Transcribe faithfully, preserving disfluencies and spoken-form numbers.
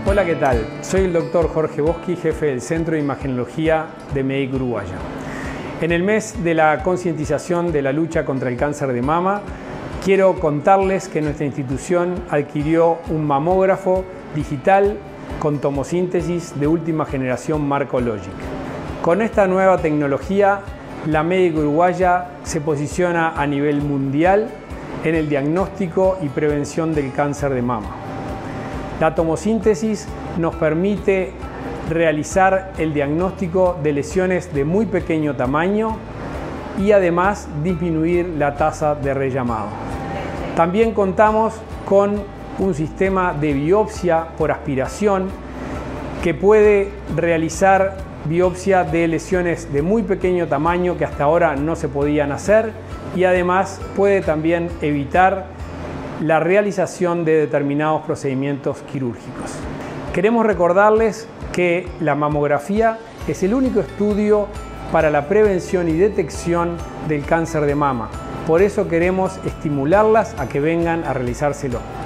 Hola, ¿qué tal? Soy el doctor Jorge Boschi, jefe del Centro de Imagenología de MEDIC Uruguaya. En el mes de la concientización de la lucha contra el cáncer de mama, quiero contarles que nuestra institución adquirió un mamógrafo digital con tomosíntesis de última generación MarcoLogic. Con esta nueva tecnología, la MEDIC Uruguaya se posiciona a nivel mundial en el diagnóstico y prevención del cáncer de mama. La tomosíntesis nos permite realizar el diagnóstico de lesiones de muy pequeño tamaño y además disminuir la tasa de rellamado. También contamos con un sistema de biopsia por aspiración que puede realizar biopsia de lesiones de muy pequeño tamaño que hasta ahora no se podían hacer y además puede también evitar la realización de determinados procedimientos quirúrgicos. Queremos recordarles que la mamografía es el único estudio para la prevención y detección del cáncer de mama. Por eso queremos estimularlas a que vengan a realizárselo.